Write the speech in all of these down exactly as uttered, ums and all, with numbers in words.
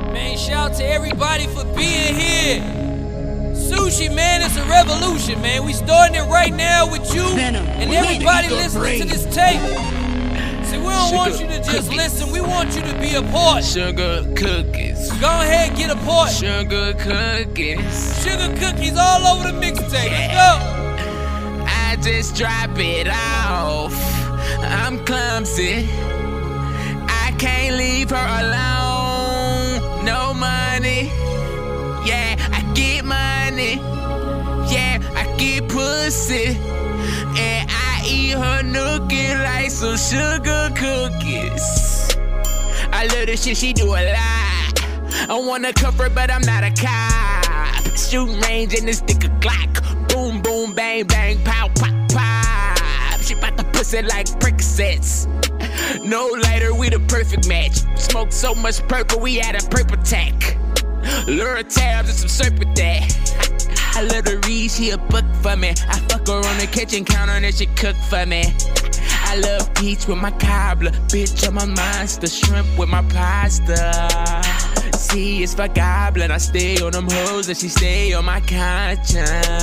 Man, shout to everybody for being here. Sushi, man, it's a revolution, man. We starting it right now with you Venom. and We everybody need to listening bring- to this tape. See, we don't Sugar want you to just cookies. listen. We want you to be a part. Sugar cookies. Go ahead, get a part. Sugar cookies. Sugar cookies all over the mixtape. Let's go. I just drop it off. I'm clumsy. I can't leave her alone. No money. Yeah, I get money. Yeah, I get pussy. And I eat her nookie like some sugar cookies. I love the shit she do a lot. I wanna cover, but I'm not a cop. Shooting range in this dick a Glock. Boom, boom, bang, bang, pow, pop, pop. She bout the pussy like Percocets. No lighter, we the perfect match. Smoke so much purple, we had a purple tech. Lure tabs and some syrup with that. I love to read, she a book for me. I fuck her on the kitchen counter and she cook for me. I love peach with my cobbler. Bitch, I'm a monster. Shrimp with my pasta. See, it's for goblin. I stay on them hoes and she stay on my conscience.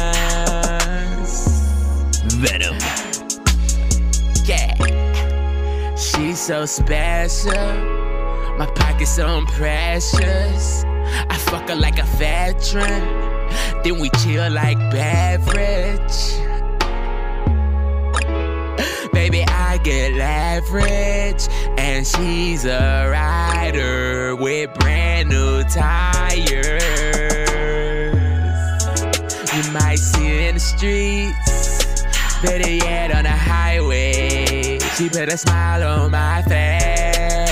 Venom. Yeah. She's so special. My pocket's so precious. I fuck her like a veteran. Then we chill like beverage. Baby, I get leverage. And she's a rider with brand new tires. You might see her in the streets, better yet on the highway. She put a smile on my face.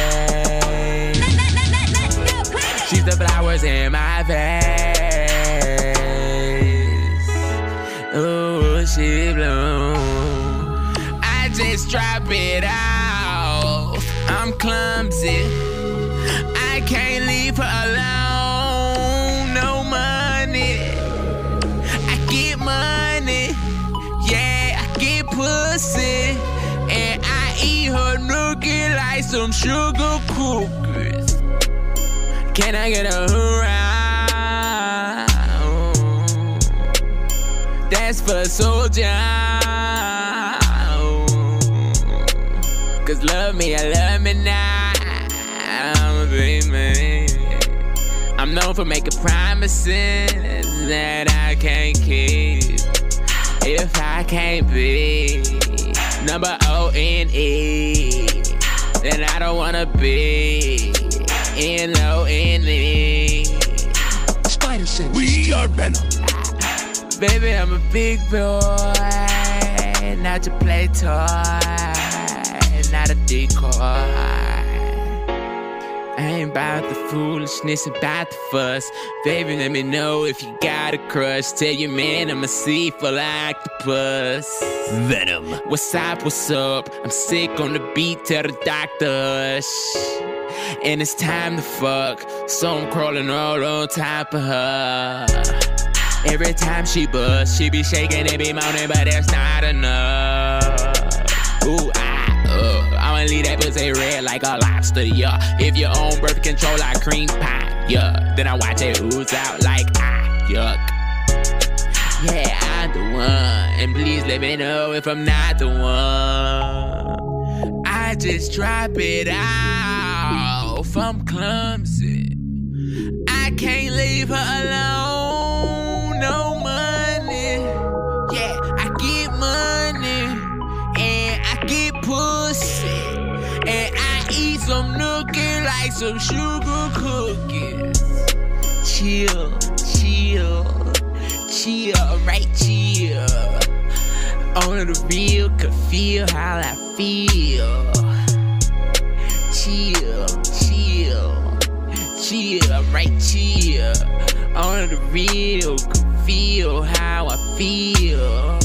She's the flowers in my face. Ooh, she bloom. I just drop it off. I'm clumsy. I can't leave her alone. No money. I get money. Yeah, I get pussy. And I eat her nookie like some sugar cookies. Can I get a hurrah? That's for soldier. Cause love me, I love me now, baby. I'm known for making promises that I can't keep. If I can't be number O N E, then I don't wanna be N O N E. Spider sense. We are Venom. Baby, I'm a big boy, not your play toy, not a decoy. I ain't about the foolishness, about the fuss. Baby, let me know if you got a crush. Tell your man I'm a sea full of octopus. Venom. What's up, what's up? I'm sick on the beat, tell the doctor hush. And it's time to fuck, so I'm crawling all on top of her. Every time she bust, she be shaking and be moaning, but that's not enough. Ooh, I, uh, I'ma leave that pussy red like a lobster, yeah. If you own birth control, like cream pie, yeah. Then I watch it ooze out like, ah, yuck. Yeah, I'm the one, and please let me know if I'm not the one. I just drop it off, I'm clumsy. I can't leave her alone. No money, yeah, I get money, and I get pussy, and I eat some nookie like some sugar cookies. Chill, chill, chill, right, chill. Only the real could feel how I feel. Chill, chill, chill, right, chill. Only the real could feel how I feel.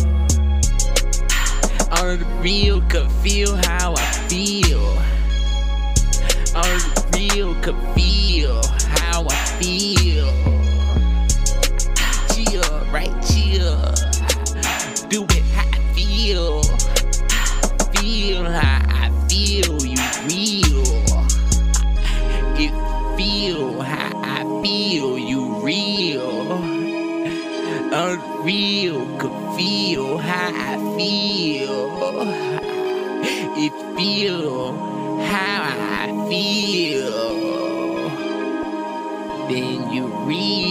Only the real could feel how I feel. Only the real could feel how I feel. Chill, right, chill. Do it how I feel. Feel how I feel, you real. It feel how I feel you real. Unreal could feel how I feel. It feel how I feel. Then you real.